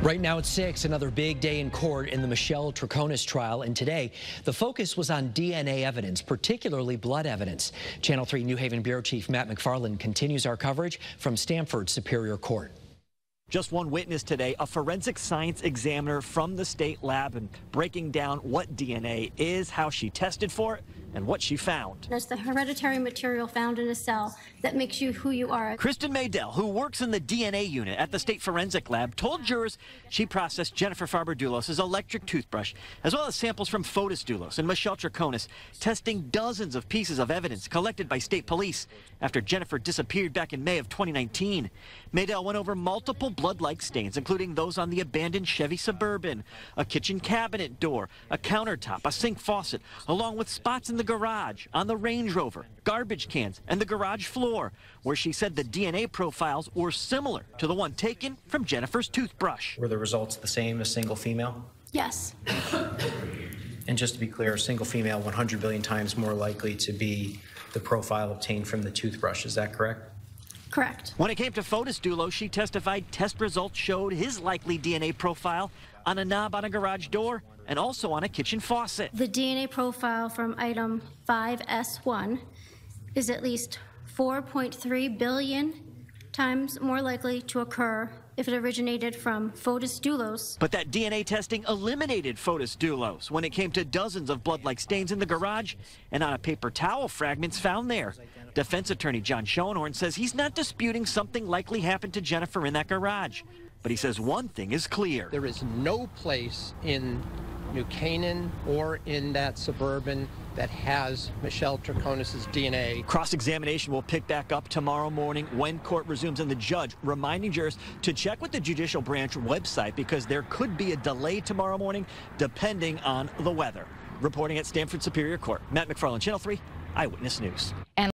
Right now at 6, another big day in court in the Michelle Troconis trial. And today, the focus was on DNA evidence, particularly blood evidence. Channel 3 New Haven Bureau Chief Matt McFarland continues our coverage from Stamford Superior Court. Just one witness today, a forensic science examiner from the state lab, and breaking down what DNA is, how she tested for it, and what she found. It's the hereditary material found in a cell that makes you who you are. Kristen Maydell, who works in the DNA unit at the state forensic lab, told jurors she processed Jennifer Farber-Dulos' electric toothbrush, as well as samples from Fotis Dulos and Michelle Troconis, testing dozens of pieces of evidence collected by state police after Jennifer disappeared back in May of 2019. Maydell went over multiple blood-like stains, including those on the abandoned Chevy Suburban, a kitchen cabinet door, a countertop, a sink faucet, along with spots in the garage, on the Range Rover, garbage cans, and the garage floor, where she said the DNA profiles were similar to the one taken from Jennifer's toothbrush. Were the results the same as single female? Yes. And just to be clear, single female 100 billion times more likely to be the profile obtained from the toothbrush. Is that correct? Correct. When it came to Fotis Dulos, she testified test results showed his likely DNA profile on a knob on a garage door and also on a kitchen faucet. The DNA profile from item 5S1 is at least 4.3 billion times more likely to occur if it originated from Fotis Dulos. But that DNA testing eliminated Fotis Dulos when it came to dozens of blood-like stains in the garage and on a paper towel fragments found there. Defense attorney John Schoenhorn says he's not disputing something likely happened to Jennifer in that garage. But he says one thing is clear. There is no place in New Canaan or in that Suburban that has Michelle Troconis' DNA. Cross-examination will pick back up tomorrow morning when court resumes, and the judge reminding jurors to check with the judicial branch website because there could be a delay tomorrow morning depending on the weather. Reporting at Stamford Superior Court, Matt McFarland, Channel 3 Eyewitness News.